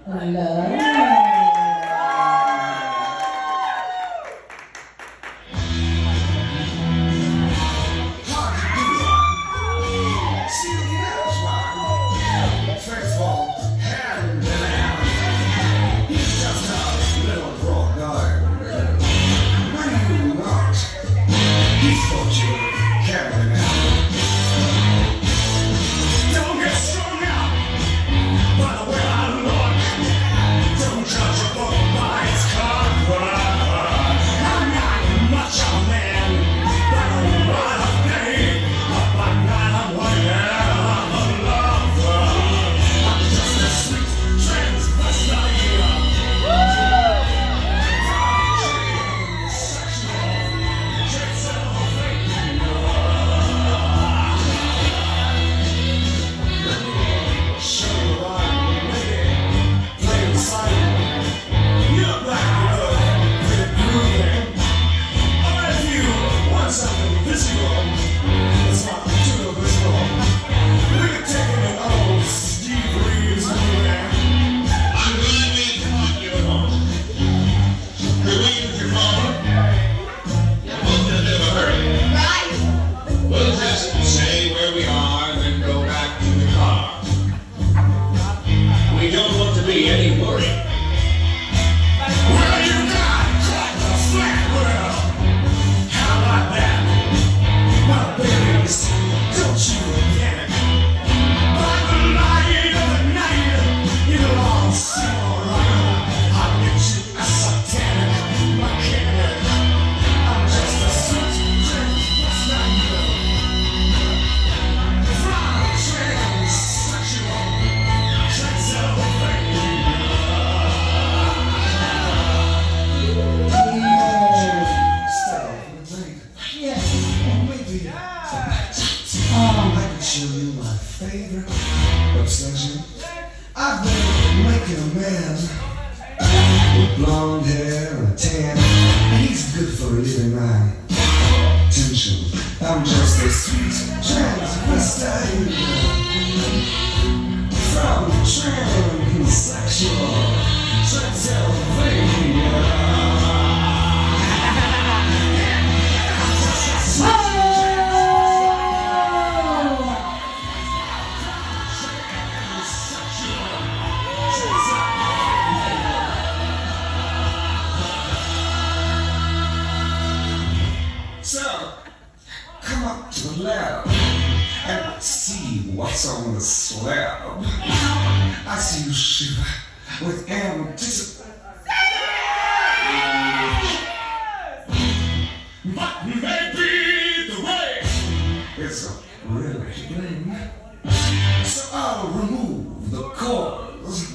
I've been making a man with blonde hair and a tan, and he's good for relieving my tension. I'm just a sweet transvestite from transsexual Transylvania. So, come up to the lab and see what's on the slab. I see you shiver with anticipation. But maybe the way it's really bling. So I'll remove the cause,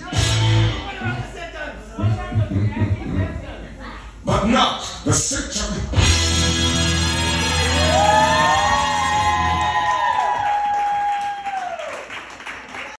but not the symptom.